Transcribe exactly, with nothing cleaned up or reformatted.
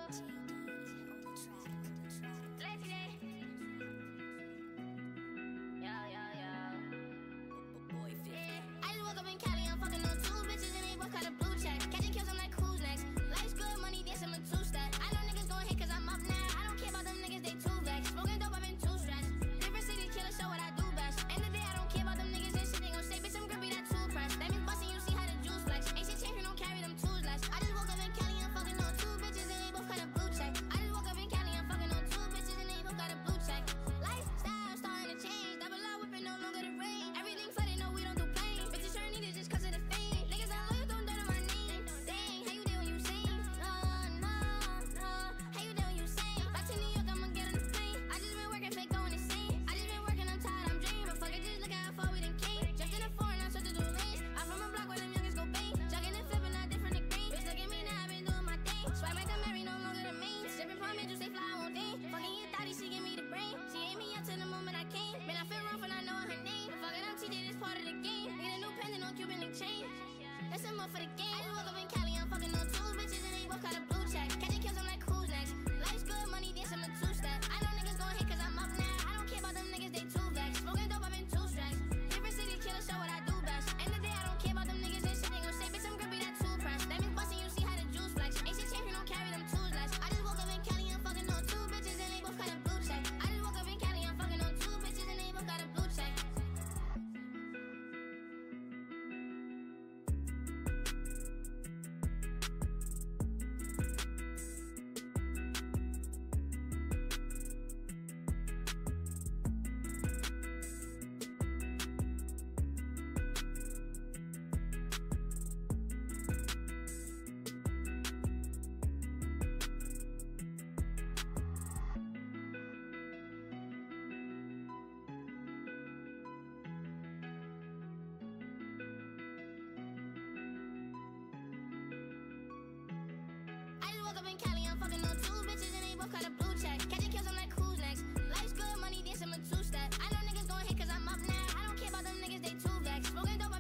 For the game, I woke up in Cali, I'm fucking on two bitches and they both got a blue check. Catching kills, I'm like who's next? Life's good, money dancing a two-step. I know niggas gon' hate cause I'm up now. I don't care about them niggas, they too vexed. Smoking dope, I've been two strikes. Different city, killer, show what I do best. End of the day, I don't care about them niggas and shit. They gon' say, bitch, I'm grippy, that two press. That means bustin', you see how the juice flex. Ain't shit changed, you don't carry them tools less. I just woke up in Cali, I'm fucking on two bitches and they both got a blue check. I just woke up in Cali, I'm fucking on two bitches and they both got a blue check. Fucking on two bitches and they both got a blue check. Catching kills, I'm like who's next? Life's good, money dancing a two-step. I know niggas gon' hate cause I'm up now. I don't care about them niggas, they too vexed. Smoking dope,